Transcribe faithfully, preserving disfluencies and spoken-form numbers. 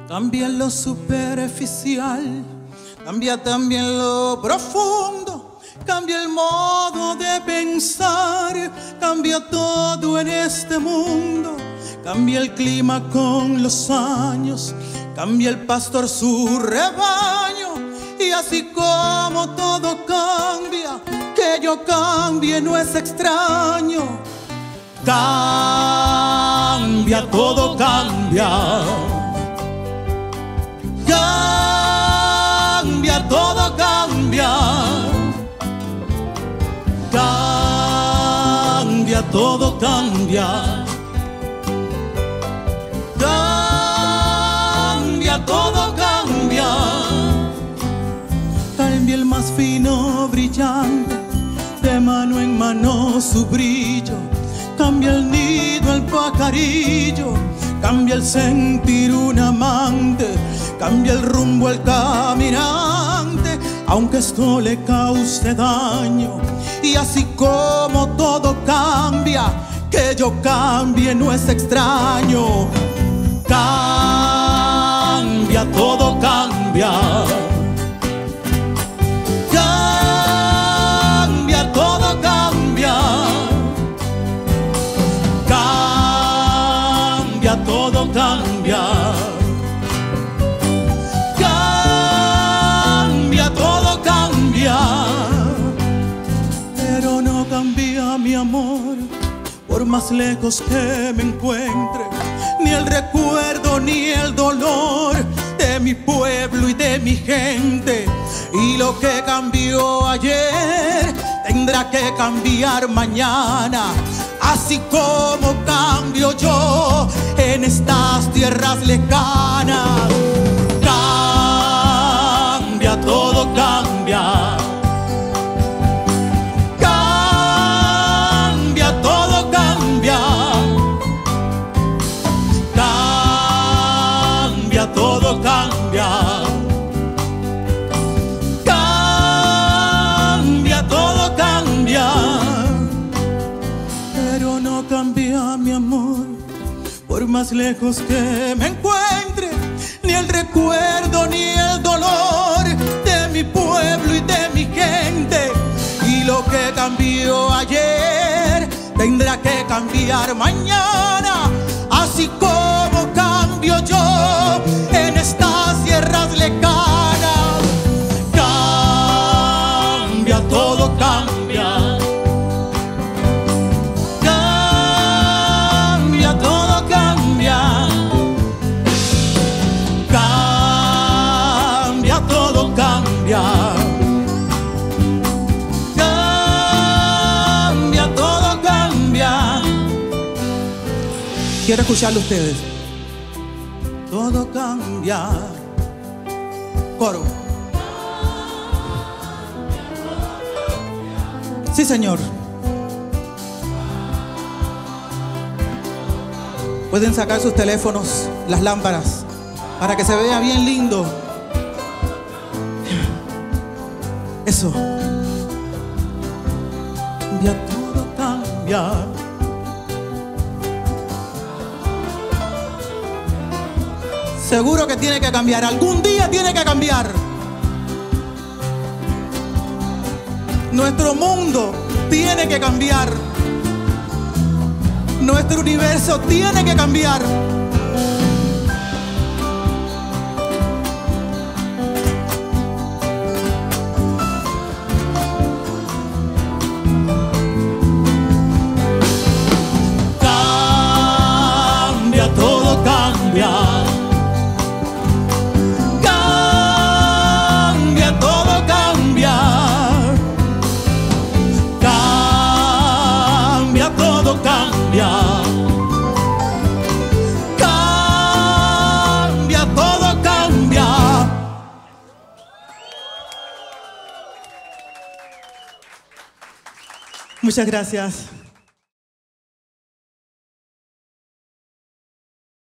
Cambia lo superficial, cambia también lo profundo, cambia el modo de pensar, cambia todo en este mundo, cambia el clima con los años, cambia el pastor su rebaño, y así como todo cambia, que yo cambie no es extraño. Cambia, todo cambia. Cambia, todo cambia. Cambia, todo cambia. Cambia, todo cambia. Cambia el más fino brillante, de mano en mano su brillo. Cambia el nido, el pajarillo, cambia el sentir un amante, cambia el rumbo el caminante, aunque esto le cause daño. Y así como todo cambia, que yo cambie no es extraño. Cambia, todo cambia. Cambia, todo cambia. Cambia, todo cambia. Cambia, todo cambia. Pero no cambia mi amor, por más lejos que me encuentre, ni el recuerdo ni el dolor de mi pueblo y de mi gente. Y lo que cambió ayer tendrá que cambiar mañana, así como cambio yo en estas tierras lejanas. Cambia, todo cambia. Cambia, todo cambia. Cambia, todo cambia. Cambia, todo cambia. Pero no cambia mi amor, por más lejos que me encuentre, ni el recuerdo ni el dolor de mi pueblo y de mi gente. Y lo que cambió ayer tendrá que cambiar mañana, así como cambio yo en estas tierras lejanas. Cambia, todo cambia. Cambia, todo cambia. Cambia, todo cambia. Cambia, todo cambia. Quiero escucharlo ustedes. Todo cambia. Coro. Sí, señor. Pueden sacar sus teléfonos, las lámparas, para que se vea bien lindo. Eso. Cambia, todo cambia. Seguro que tiene que cambiar, algún día tiene que cambiar. Nuestro mundo tiene que cambiar. Nuestro universo tiene que cambiar. Cambia, todo cambia. Cambia, todo cambia. Cambia, todo cambia. Cambia, todo cambia. Muchas gracias.